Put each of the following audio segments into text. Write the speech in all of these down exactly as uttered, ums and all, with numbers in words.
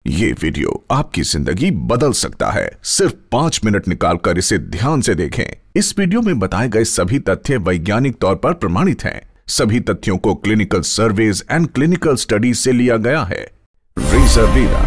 ये वीडियो आपकी जिंदगी बदल सकता है। सिर्फ पाँच मिनट निकालकर इसे ध्यान से देखें। इस वीडियो में बताए गए सभी तथ्य वैज्ञानिक तौर पर प्रमाणित हैं। सभी तथ्यों को clinical surveys and clinical studies से लिया गया है। रेजरवेदा।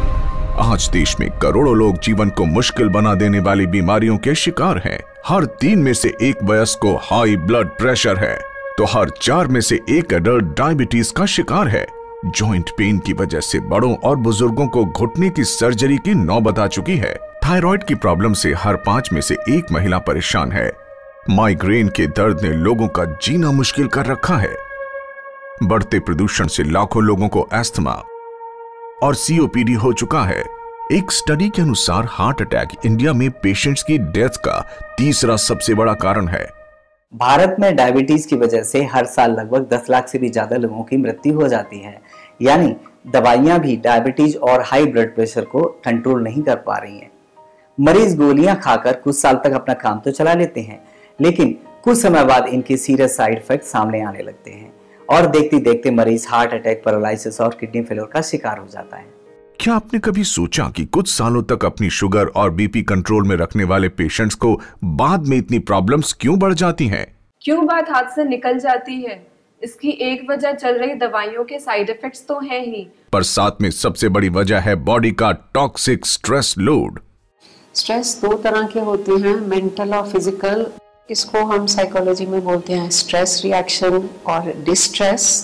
आज देश में करोड़ों लोग जीवन को मुश्किल बना देने वाली बीमारियों के शिकार हैं। हर तीन में से एक वयस्क को हाई ब्लड प्रेशर है, तो हर चार में से एक एडल्ट डायबिटीज का शिकार है। जॉइंट पेन की वजह से बड़ों और बुजुर्गों को घुटने की सर्जरी की नौबत आ चुकी है। थायराइड की प्रॉब्लम से हर पांच में से एक महिला परेशान है। माइग्रेन के दर्द ने लोगों का जीना मुश्किल कर रखा है। बढ़ते प्रदूषण से लाखों लोगों को अस्थमा और सीओपीडी हो चुका है। एक स्टडी के अनुसार हार्ट अटैक इंडिया में पेशेंट्स की डेथ का तीसरा सबसे बड़ा कारण है। भारत में डायबिटीज की वजह से हर साल लगभग दस लाख से भी ज्यादा लोगों की मृत्यु हो जाती है। यानी दवाइयां भी डायबिटीज और हाई ब्लड प्रेशर को कंट्रोल नहीं कर पा रही हैं। मरीज गोलियां खाकर कुछ साल तक अपना काम तो चला लेते हैं, लेकिन कुछ समय बाद इनके सीरियस साइड इफेक्ट सामने आने लगते हैं और देखते देखते मरीज हार्ट अटैक, पैरालिसिस और किडनी फेलियर का शिकार हो जाता है। क्या आपने कभी सोचा कि कुछ सालों तक अपनी शुगर और बीपी कंट्रोल में रखने वाले पेशेंट्स को बाद में इतनी प्रॉब्लम्स क्यों बढ़ जाती हैं? क्यों बात हाथ से निकल जाती है? इसकी एक वजह चल रही दवाइयों के साइड इफेक्ट्स तो हैं ही, पर साथ में सबसे बड़ी वजह है बॉडी का टॉक्सिक स्ट्रेस लोड। स्ट्रेस दो तरह के होते हैं, मेंटल और फिजिकल। इसको हम साइकोलॉजी में बोलते हैं स्ट्रेस रिएक्शन और डिस्ट्रेस।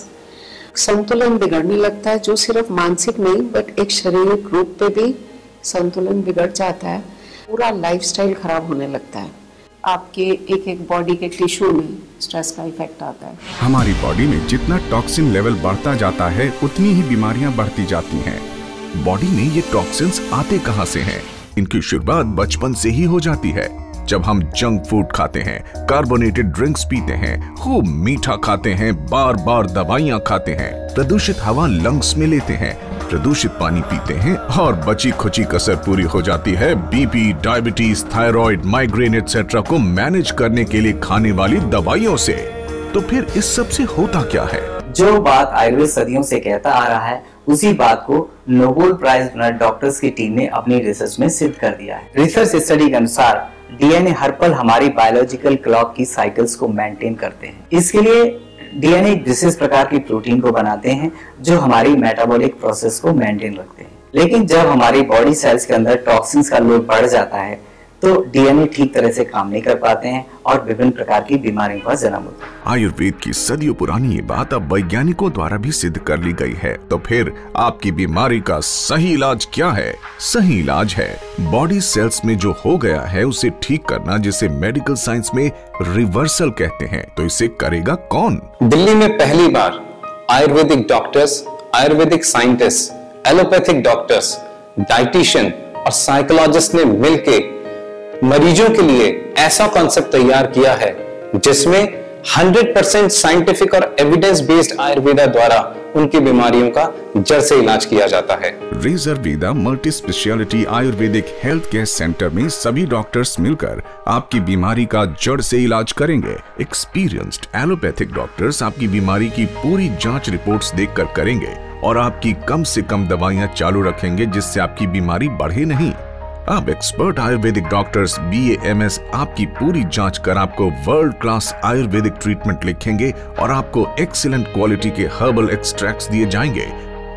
संतुलन बिगड़ने लगता है, जो सिर्फ मानसिक नहीं बट एक शारीरिक रूप पे भी संतुलन बिगड़ जाता है। पूरा लाइफस्टाइल खराब होने लगता है। आपके एक एक बॉडी के टिश्यू में स्ट्रेस का इफेक्ट आता है। हमारी बॉडी में जितना टॉक्सिन लेवल बढ़ता जाता है, उतनी ही बीमारियां बढ़ती जाती हैं। बॉडी में ये टॉक्सिन्स आते कहां से हैं? इनकी शुरुआत बचपन से ही हो जाती है। जब हम जंक फूड खाते हैं, कार्बोनेटेड ड्रिंक्स पीते हैं, खूब मीठा खाते हैं, बार बार दवाइयां खाते हैं, प्रदूषित हवा लंग्स में लेते हैं, प्रदूषित पानी पीते हैं और बची खुची कसर पूरी हो जाती है BP, diabetes, thyroid, migraine etcetera को मैनेज करने के लिए खाने वाली दवाइयों से। तो फिर इस सब से होता क्या है? जो बात आयुर्वेद सदियों से कहता आ रहा है, उसी बात को नोबेल प्राइज विनर डॉक्टर्स की टीम ने अपनी रिसर्च में सिद्ध कर दिया है। रिसर्च स्टडी के अनुसार डीएनए हर पल हमारी बायोलॉजिकल क्लॉक की साइकिल्स को मेंटेन करते हैं। इसके लिए डीएनए एक विशेष प्रकार की प्रोटीन को बनाते हैं जो हमारी मेटाबॉलिक प्रोसेस को मेंटेन रखते हैं। लेकिन जब हमारी बॉडी सेल्स के अंदर टॉक्सिन्स का लोड बढ़ जाता है, तो डीएनए ठीक तरह से काम नहीं कर पाते हैं और विभिन्न प्रकार की बीमारियों का जन्म होता है। आयुर्वेद की सदियों पुरानी ये बात अब वैज्ञानिकों द्वारा भी सिद्ध कर ली गई है। तो फिर आपकी बीमारी का सही इलाज क्या है? सही इलाज है बॉडी सेल्स में जो हो गया है उसे ठीक करना, जिसे मेडिकल साइंस में रिवर्सल कहते हैं। तो इसे करेगा कौन? दिल्ली में पहली बार ayurvedic doctors, ayurvedic scientist, allopathic doctors, dietitian और साइकोलॉजिस्ट ने मिलकर मरीजों के लिए ऐसा कॉन्सेप्ट तैयार किया है जिसमें हंड्रेड परसेंट साइंटिफिक और एविडेंस बेस्ड आयुर्वेदा द्वारा उनकी बीमारियों का जड़ से इलाज किया जाता है। रेजरवेदा multi speciality ayurvedic health care centre में सभी डॉक्टर्स मिलकर आपकी बीमारी का जड़ से इलाज करेंगे। एक्सपीरियंस्ड एलोपैथिक डॉक्टर्स आपकी बीमारी की पूरी जांच रिपोर्ट्स देखकर करेंगे और आपकी कम से कम दवाइयां चालू रखेंगे, जिससे आपकी बीमारी बढ़े नहीं। अब expert ayurvedic doctors B A M S आपकी पूरी जांच कर आपको वर्ल्ड क्लास आयुर्वेदिक ट्रीटमेंट लिखेंगे और आपको एक्सीलेंट क्वालिटी के हर्बल एक्सट्रैक्ट्स दिए जाएंगे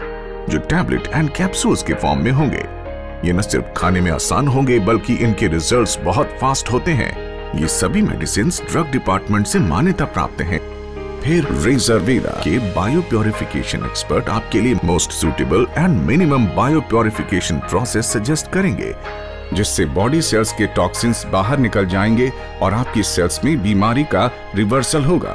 जो टैबलेट एंड कैप्सूल्स के फॉर्म में होंगे। ये न सिर्फ खाने में आसान होंगे बल्कि इनके रिजल्ट्स बहुत फास्ट होते हैं। ये सभी मेडिसिन ड्रग डिपार्टमेंट से मान्यता प्राप्त हैं। फिर रेजरवेदा के बायो प्योरिफिकेशन एक्सपर्ट आपके लिए most suitable and minimum bio purification process suggest करेंगे, जिससे बॉडी सेल्स के टॉक्सिन्स बाहर निकल जाएंगे और आपकी सेल्स में बीमारी का रिवर्सल होगा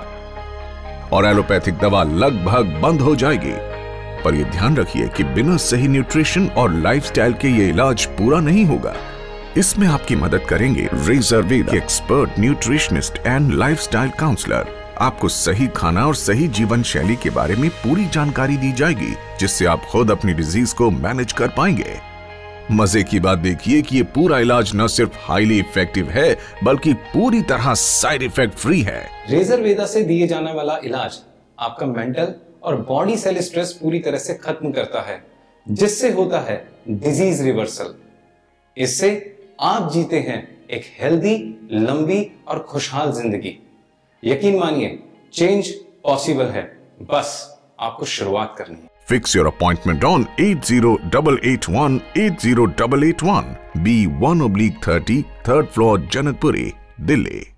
और एलोपैथिक दवा लगभग बंद हो जाएगी। पर यह ध्यान रखिए कि बिना सही न्यूट्रिशन और लाइफस्टाइल के ये इलाज पूरा नहीं होगा। इसमें आपकी मदद करेंगे रेजरवेदा expert nutritionist and lifestyle counsellor. आपको सही खाना और सही जीवन शैली के बारे में पूरी जानकारी दी जाएगी, जिससे आप खुद अपनी डिजीज को मैनेज कर पाएंगे। मजे की बात देखिए कि ये पूरा इलाज न सिर्फ हाईली इफेक्टिव है बल्कि पूरी तरह साइड इफेक्ट फ्री है। रेजरवेदा से दिए जाने वाला इलाज आपका मेंटल और बॉडी सेल स्ट्रेस पूरी तरह से खत्म करता है। जिससे होता है डिजीज रिवर्सल। इससे आप जीते हैं एक हेल्दी, लंबी और खुशहाल जिंदगी। यकीन मानिए, चेंज पॉसिबल है, बस आपको शुरुआत करनी है। Fix your appointment on eight zero eight eight one eight zero eight eight one B one oblique thirty, third floor, Janatpuri, Delhi.